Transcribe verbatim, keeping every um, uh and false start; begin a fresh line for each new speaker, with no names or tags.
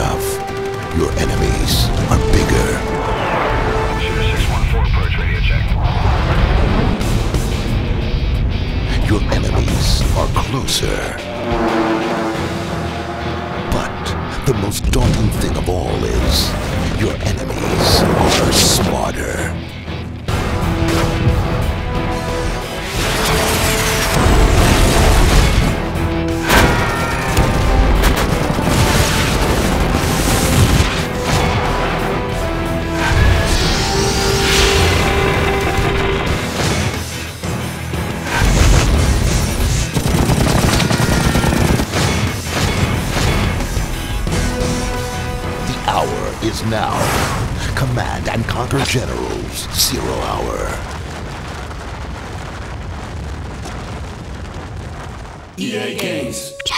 enough. Your enemies are bigger.
six one four, approach radio check.
Your enemies are closer. But the most daunting thing of all is your enemies are smarter. Is now. Command and Conquer Generals, Zero Hour.
E A Games.